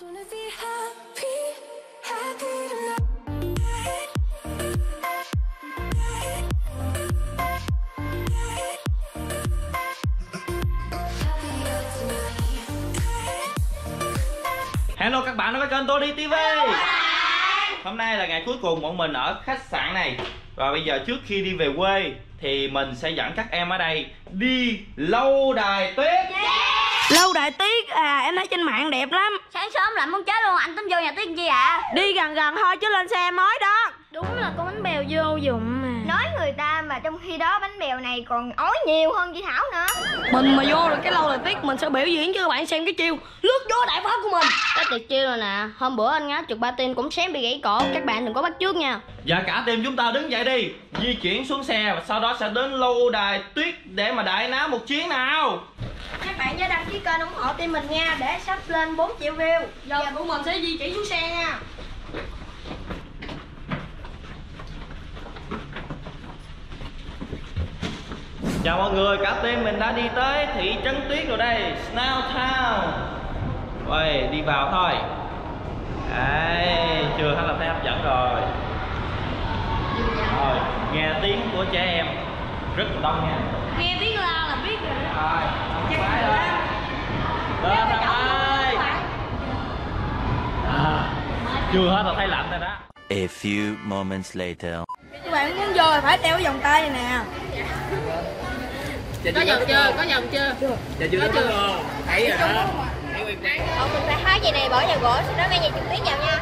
Hello các bạn đã có kênh Tony TV. Hôm nay là ngày cuối cùng bọn mình ở khách sạn này. Và bây giờ trước khi đi về quê thì mình sẽ dẫn các em ở đây đi lâu đài tuyết. Lâu đài tuyết à, em thấy trên mạng đẹp lắm. Sáng sớm lạnh muốn chết luôn, anh tính vô nhà tuyết chi ạ? Đi gần gần thôi chứ lên xe mới đó. Đúng là con bánh bèo vô dụng mà. Nói người ta mà trong khi đó bánh bèo này còn ói nhiều hơn chị Thảo nữa. Mình mà vô được cái lâu đài tuyết mình sẽ biểu diễn cho các bạn xem cái chiêu lướt gió đại pháp của mình. Cái tuyệt chiêu rồi nè, hôm bữa anh ngáo trượt patin cũng xém bị gãy cổ, các bạn đừng có bắt chước nha. Và cả team chúng ta đứng dậy đi, di chuyển xuống xe và sau đó sẽ đến lâu đài tuyết để mà đại náo một chuyến nào. Các bạn nhớ đăng ký kênh ủng hộ team mình nha, để sắp lên 4 triệu view. Giờ của mình sẽ di chuyển xuống xe nha. Chào mọi người, cả team mình đã đi tới thị trấn tuyết rồi đây, Snow Town. Rồi, đi vào thôi. Đấy, chưa hết là thấy hấp dẫn rồi. Rồi, nghe tiếng của trẻ em rất là đông nha. Nghe tiếng la là biết rồi. Rồi, phải rồi. Lên thằng ơi. Chưa hết là thấy lạnh rồi đó. A few moments later. Các bạn muốn vô phải đeo cái vòng tay này nè. Có vòng chưa? Có vòng chưa? Có chưa? Thấy rồi đó. Thấy Nguyên Trang. Mình phải hái gì này bỏ vào gỗ, sau đó nghe nhạc trực tiếp vào nha.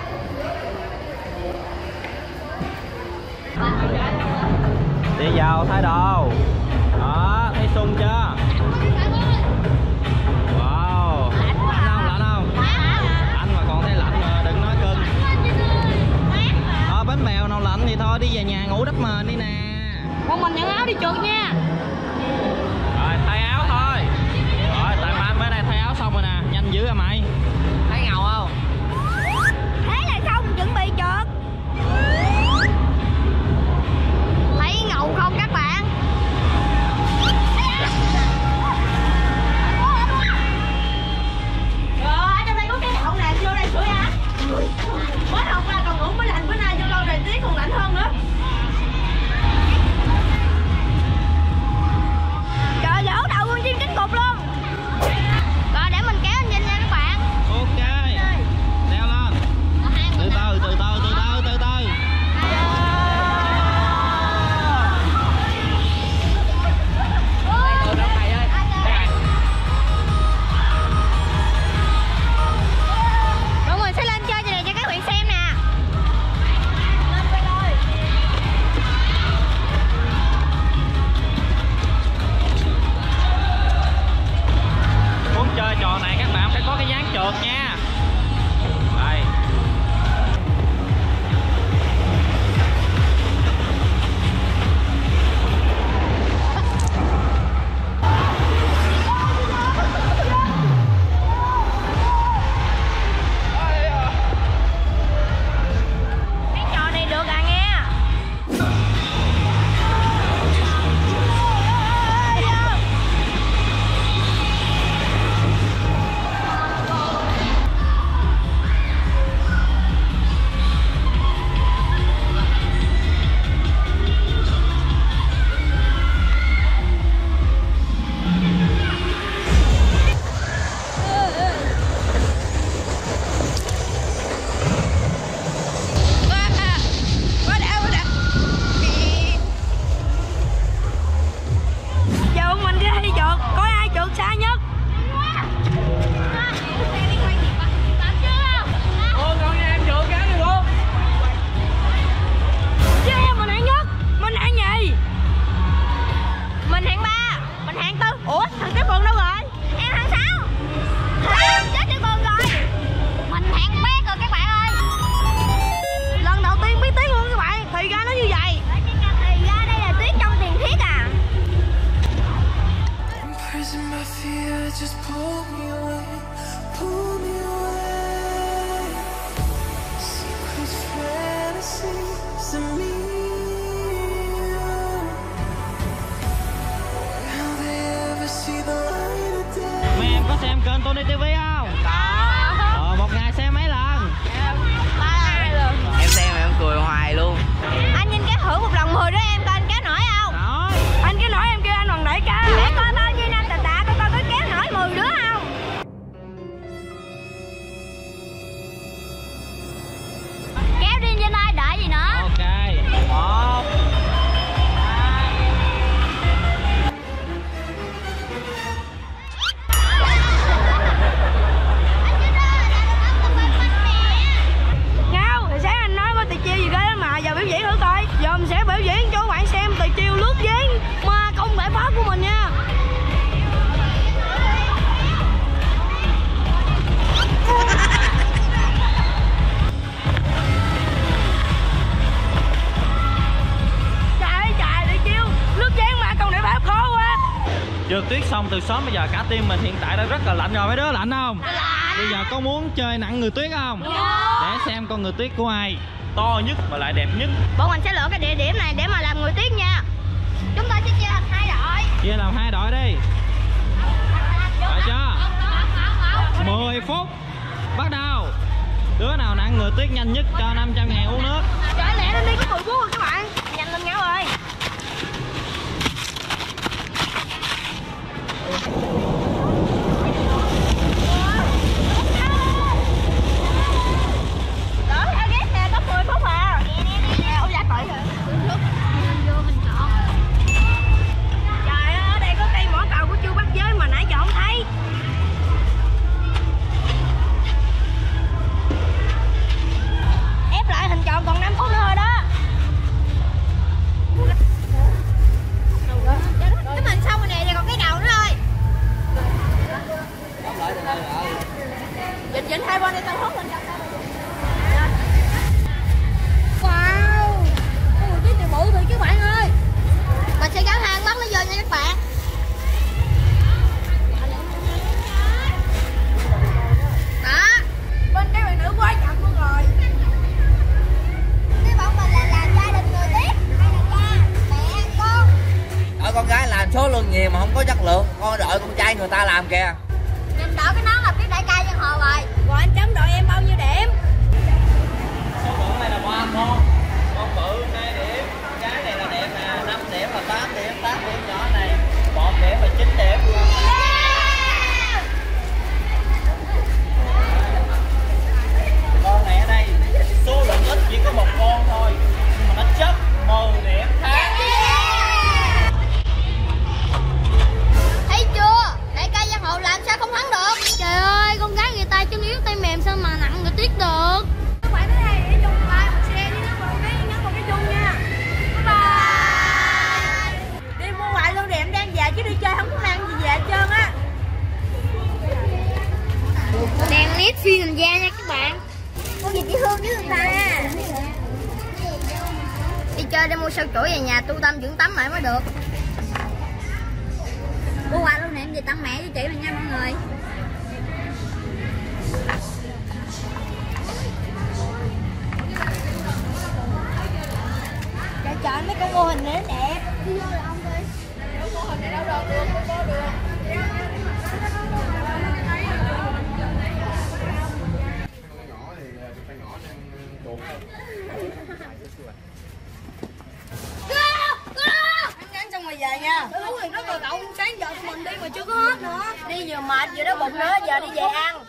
Đi vào thay đồ. Đó, thấy sung chưa? Wow. Lạnh không? Anh mà còn thấy lạnh mà đừng nói cưng. Bánh bèo nào lạnh thì thôi đi về nhà ngủ đắp mền đi nè. Bọn mình nhận áo đi trượt nha. Rồi thay áo thôi. Rồi tại mà anh mới đây thay áo xong rồi nè, nhanh dữ à mày. Thấy ngầu không? Thế là xong, chuẩn bị trượt. Thấy ngầu không các bạn? Rồi, ở trong đây có cái đậu nè, vô đây sửa á. Mới học ra còn ngủ mới lạnh, bữa nay vô lâu đài tuyết còn lạnh hơn nữa. Trời, lỗ đầu con chim cánh cụt luôn. Rồi để mình kéo anh nhìn nha các bạn. xong từ sớm bây giờ cả team mình hiện tại đã rất là lạnh rồi. Mấy đứa lạnh không? Bây giờ có muốn chơi nặng người tuyết không? Để xem con người tuyết của ai to nhất mà lại đẹp nhất. Bọn mình sẽ lựa cái địa điểm này để mà làm người tuyết nha. Chúng ta sẽ chia thành 2 đội. Chia làm 2 đội đi. Rồi chưa? 10 phút bắt đầu. Đứa nào nặng người tuyết nhanh nhất cho 500.000 uống nước. Trời lẹ lên đi, có 10 phút rồi các bạn. Nhanh lên nhau ơi. Đó, tao ghét nè, có 10 phút à. Nè, ôi dạ tội rồi. Trời ơi, ở đây có cây mỏ cầu của Chu Bắc Giới mà nãy giờ không thấy. Ép lại hình tròn còn 5 phút nữa thôi đó. Cái mình xong rồi nè, giờ còn cái đầu nữa thôi. Dịch 2 bên đi tao hốt lên cho tao. Wow, ôi cái này bự thiệt các bạn ơi. Mình sẽ gắn hang bắt nó vô nha các bạn. Đó, bên cái bạn nữ quá chậm luôn rồi. Cái bọn mình là làm gia đình người tuyết. Hai là cha, mẹ, con. Ở con gái làm số lượng nhiều mà không có chất lượng, con đợi con trai người ta làm kìa. Nhìn đỡ cái nón là biết đại ca dân hồ rồi. Rồi anh chấm đội em bao nhiêu điểm? Số bự này là 3 con bự 2 điểm, cái này là đẹp nè, 5 điểm là 8 điểm, 8 điểm nhỏ này 1 điểm là 9 điểm. Con này ở đây số lượng ít chỉ có 1 con thôi nhưng mà nó chất 10 điểm khác. Thấy chưa? Đại ca dân hộ làm sao không thắng được? Trời ơi, con gái người ta chân yếu tay mềm sao mà nặng người tuyết được? Các bạn tới đây để chung like một share với nhấn một cái chung nha. Bye bye. Đi mua ngoại lưu điểm đang về chứ đi chơi không có mang gì về hết trơn á. Đang nét xuyên hình da nha các bạn. Con gì chị Hương với người ta. Đi chơi để mua sâu chuỗi về nhà tu tâm dưỡng tắm lại mới được. Mua quà lưu niệm về tặng mẹ với chị mình nha mọi người. Trời mấy con mô hình này nó đẹp. Đi vô là ông đi. Mô hình này đâu được, không có được. Ăn xong rồi về nha. Đúng rồi, nó rồi cậu sáng giờ tụi mình đi mà chưa có hết nữa. Đi vừa mệt vừa đói bụng nữa, giờ đi về ăn.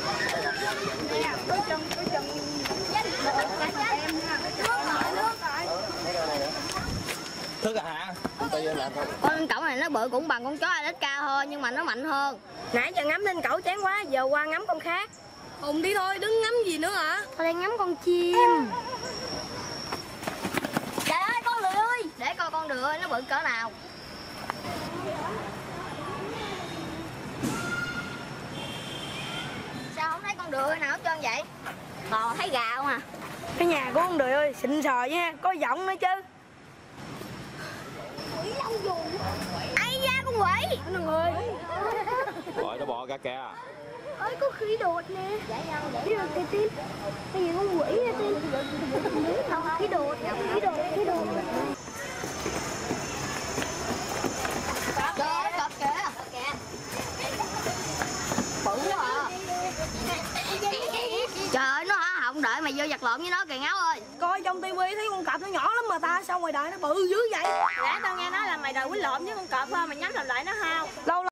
Thức à hả? Con cẩu này nó bự cũng bằng con chó Alaska thôi nhưng mà nó mạnh hơn. Nãy giờ ngắm lên cẩu chán quá, giờ qua ngắm con khác. Hùng đi thôi, đứng ngắm gì nữa hả? Con đang ngắm con chim. Trời ơi con lười ơi, để coi con đười ơi nó bự cỡ nào. Sao không thấy con đười nào hết trơn vậy? Còn thấy gà không à? Cái nhà của con đười ơi xịn sò nha, có giọng nữa chứ. Quỷ lông dù. Ai da con quỷ. Đừng ơi. Rồi nó bò ra kìa. Ơi có khỉ đột nè. Khỉ đột kìa Tim. Cái gì con quỷ nha Tim. Không, khỉ đột. Khỉ đột. Trời ơi, cọp kìa. Bự quá à. Trời ơi, nó hả họng đợi mày vô giặt lộn với nó kìa Ngáo ơi. Coi trong tivi thấy con cọp nó nhỏ lắm mà ta, sao ngoài đời nó bự dữ vậy? Nãy tao nghe nói là mày đòi quýnh lộn với con cọp thôi, mày nhắm làm lại nó không? Lâu